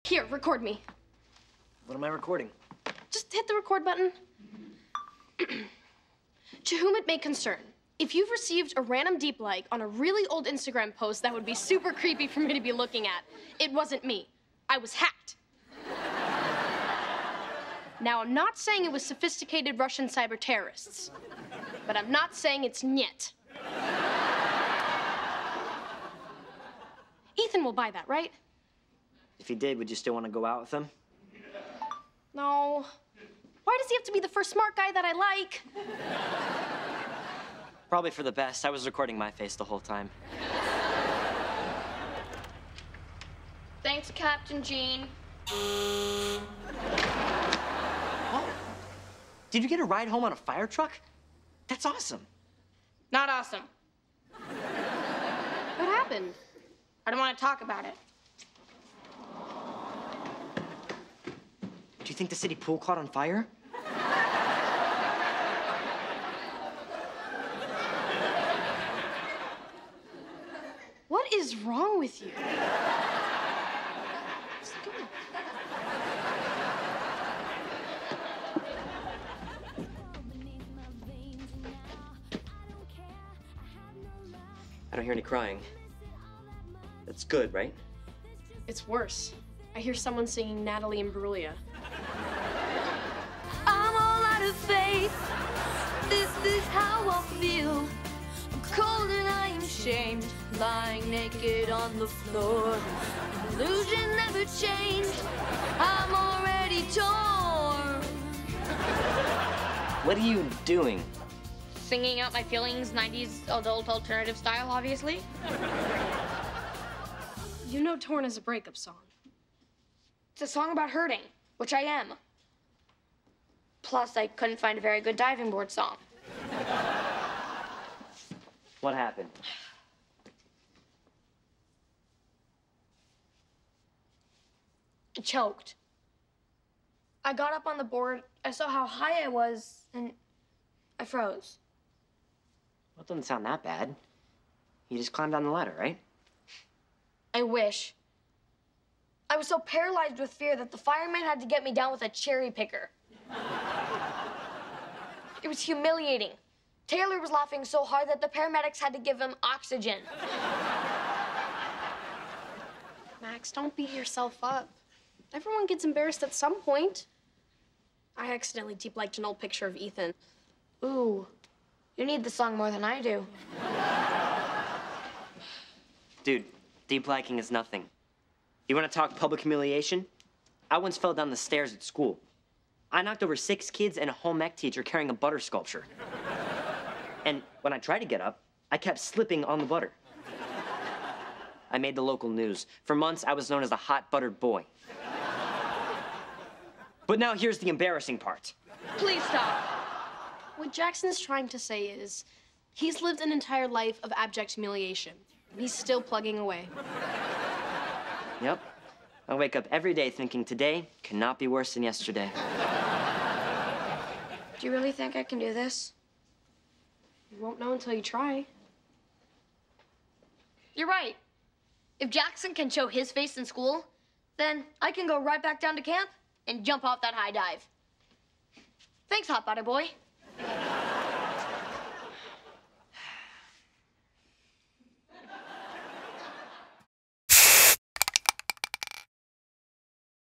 Here, record me. What am I recording? Just hit the record button. To whom it may concern, if you've received a random deep like on a really old Instagram post that would be super creepy for me to be looking at, it wasn't me. I was hacked. Now, I'm not saying it was sophisticated Russian cyber terrorists, but I'm not saying it's Nyet. Ethan will buy that, right? If he did, would you still want to go out with him? No. Why does he have to be the first smart guy that I like? Probably for the best. I was recording my face the whole time. Thanks, Captain Gene. Oh. Did you get a ride home on a fire truck? That's awesome. Not awesome. What happened? I don't want to talk about it. Do you think the city pool caught on fire? What is wrong with you? Just go. I don't hear any crying. That's good, right? It's worse. I hear someone singing Natalie Imbruglia. I'm all out of faith. This is how I feel. I'm cold and I am shamed, lying naked on the floor. Illusion never changed. I'm already torn. What are you doing? Singing out my feelings, 90s adult alternative style, obviously. You know Torn is a breakup song. It's a song about hurting, which I am. Plus, I couldn't find a very good diving board song. What happened? I choked. I got up on the board, I saw how high I was, and I froze. Well, it doesn't sound that bad. You just climbed down the ladder, right? I wish. I was so paralyzed with fear that the fireman had to get me down with a cherry picker. It was humiliating. Taylor was laughing so hard that the paramedics had to give him oxygen. Max, don't beat yourself up. Everyone gets embarrassed at some point. I accidentally deep-liked an old picture of Ethan. Ooh, you need the song more than I do. Dude, deep liking is nothing. You want to talk public humiliation? I once fell down the stairs at school. I knocked over 6 kids and a home ec teacher carrying a butter sculpture. And when I tried to get up, I kept slipping on the butter. I made the local news. For months, I was known as the hot buttered boy. But now here's the embarrassing part. Please stop. What Jackson's trying to say is, he's lived an entire life of abject humiliation, and he's still plugging away. Yep. I wake up every day thinking today cannot be worse than yesterday. Do you really think I can do this? You won't know until you try. You're right. If Jackson can show his face in school, then I can go right back down to camp and jump off that high dive. Thanks, hot butter boy.